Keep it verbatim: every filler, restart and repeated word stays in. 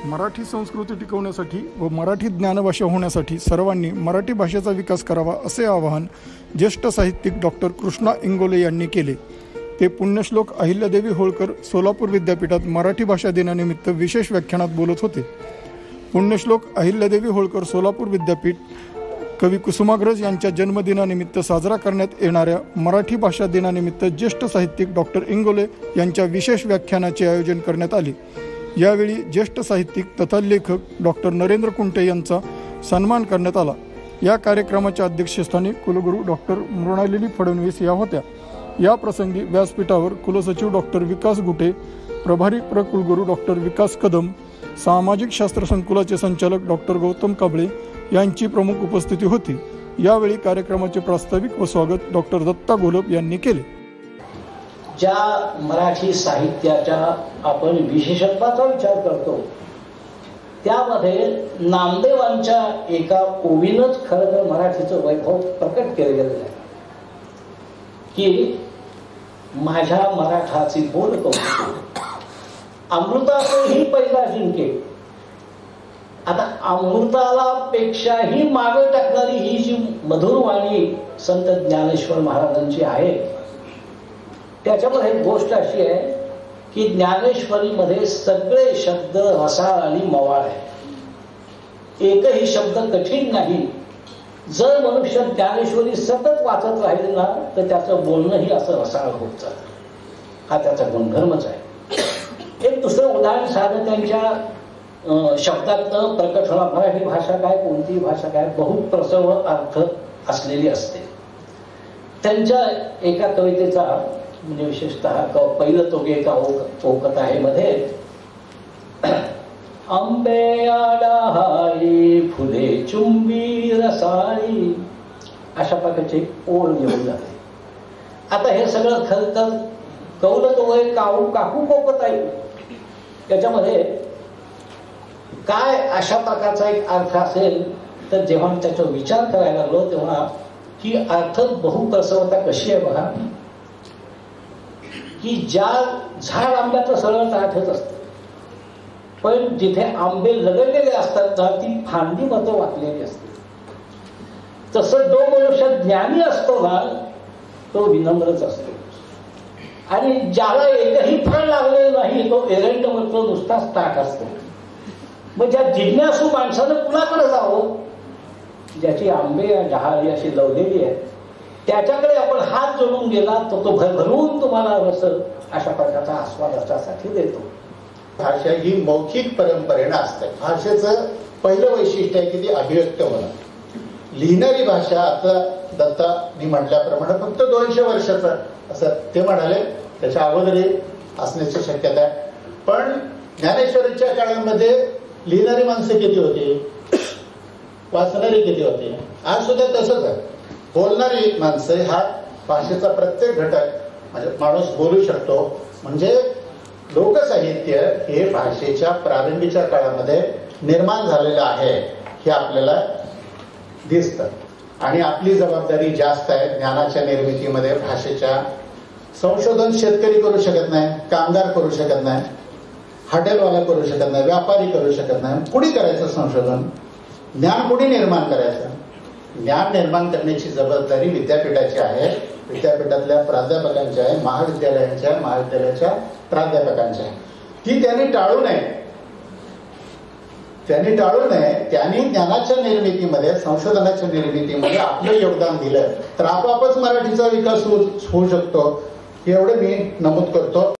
मराठी संस्कृती टिकवण्यासाठी व मराठी ज्ञानभाषा होण्यासाठी सर्वांनी मराठी भाषेचा विकास करावा असे आवाहन ज्येष्ठ साहित्यिक डॉक्टर कृष्णा इंगोले यांनी केले। ते पुण्यश्लोक अहिल्यादेवी होळकर सोलापूर विद्यापीठात मराठी भाषा दिनानिमित्त विशेष व्याख्यानात बोलत होते। पुण्यश्लोक अहिल्यादेवी होळकर सोलापूर विद्यापीठ कवी कुसुमाग्रज यांच्या जन्मदिनानिमित्त साजरा करण्यात येणाऱ्या मराठी भाषा दिनानिमित्त ज्येष्ठ साहित्यिक डॉक्टर इंगोले यांच्या विशेष व्याख्यानाचे आयोजन करण्यात आले। यावेळी ज्येष्ठ साहित्यिक तथा लेखक डॉक्टर नरेंद्र कुंटे यांचा सन्मान करण्यात आला। या कार्यक्रमाच्या अध्यक्षस्थानी कुलगुरू डॉक्टर मृणालिनी फडणवीस या होत्या। या प्रसंगी व्यासपीठावर कुलसचिव डॉक्टर विकास गुटे, प्रभारी प्रकुलगुरू डॉक्टर विकास कदम, सामाजिक शास्त्र संकुलाचे संचालक डॉक्टर गौतम काबळे यांची प्रमुख उपस्थिती होती। यावेळी कार्यक्रमाचे प्रास्ताविक व स्वागत डॉक्टर दत्ता घोलप यांनी केले। ज्या मराठी साहित्याच्या आपण विशेषत्वाचा विचार करतो त्यामध्ये नामदेवांच्या एका ओवीनच खरं तर मराठीचं वैभव प्रकट केले गेलेलं आहे की माझ्या मराठाची बोल कौतुक अमृतातही पहिला जिंके। आता अमृताला पेक्षाही मागे टाकणारी ही जी मधुर वाणी संत ज्ञानेश्वर महाराजांची आहे त्याच्यामध्ये एक गोष्ट अशी आहे की ज्ञानेश्वरीमध्ये सगळे शब्द रसाळ आणि मवाळ आहे। एकही शब्द कठीण नाही। जर मनुष्य ज्ञानेश्वरी सतत वाचत राहिले ना तर त्याचं बोलणंही असं रसाळ होत जातं। हा त्याचा गुणधर्मच आहे। एक दुसरं उदाहरण साधं त्यांच्या शब्दातनं प्रकट होणार। मराठी भाषा काय, कोणती भाषा काय, बहुप्रसव अर्थ असलेली असते। त्यांच्या एका कवितेचा म्हणजे विशेषतः पहिलं तो एका ओकत आहे मध्ये आंबे आडाहारी फुले चुंबी रसाळी अशा प्रकारची ओळ घेऊन जाते। आता हे सगळं खरं तर कौल तो काऊ काकू कोकत आहे त्याच्यामध्ये काय अशा प्रकारचा एक अर्थ असेल तर जेव्हा मी त्याचा विचार करायला लागलो तेव्हा की अर्थ बहुप्रसवता कशी आहे बघा की ज्या झाड आंब्याचं सरळ ताठच असतं पण जिथे आंबे लगडलेले असतात ना ती फांदी मध्ये वाकलेली असते। तसं जो मनुष्य ज्ञानी असतो ना तो विनम्रच असतो आणि ज्याला एकही फळ लागलेलं नाही तो एरंड म्हणतो नुसताच ताठ असतो। मग ज्या जिज्ञासू माणसानं कुणाकडे जावं ज्याची आंबे डहाळी अशी लवलेली आहे त्याच्याकडे आपण हात जोडून गेला तर तो भरभरून तुम्हाला रस अशा प्रकारचा आस्वाद अशासाठी देतो। भाषा ही मौखिक परंपरेनं असते। भाषेचं पहिलं वैशिष्ट्य आहे की ती अभिव्यक्त होणं। लिहिणारी भाषा आता दत्तानी म्हटल्याप्रमाणे फक्त दोनशे वर्षाचं असं ते म्हणाले, त्याच्या अगोदरही असण्याची शक्यता आहे। पण ज्ञानेश्वरीच्या काळामध्ये लिहिणारी माणसं किती होती, वाचणारी किती होती, आज सुद्धा तसंच आहे। बोलणारी माणसं हा भाषेचा प्रत्येक घटक म्हणजे माणूस बोलू शकतो। म्हणजे लोकसाहित्य हे भाषेच्या प्रारंभीच्या काळामध्ये निर्माण झालेलं आहे हे आपल्याला दिसतं आणि आपली जबाबदारी जास्त आहे ज्ञानाच्या निर्मितीमध्ये। भाषेच्या संशोधन शेतकरी करू शकत नाही, कामगार करू शकत नाही, हॉटेलवाला करू शकत नाही, व्यापारी करू शकत नाही। कुणी करायचं संशोधन, ज्ञान कुणी निर्माण करायचं? ज्ञान निर्माण करण्याची जबाबदारी विद्यापीठाची आहे, विद्यापीठातल्या प्राध्यापकांची आहे, महाविद्यालयांच्या महाविद्यालयाच्या प्राध्यापकांची आहे। ती त्यांनी टाळू नये, त्यांनी टाळू नये त्यांनी ज्ञानाच्या निर्मितीमध्ये संशोधनाच्या निर्मितीमध्ये आपलं योगदान दिलं तर आपोआपच मराठीचा विकास होऊ शकतो एवढं मी नमूद करतो।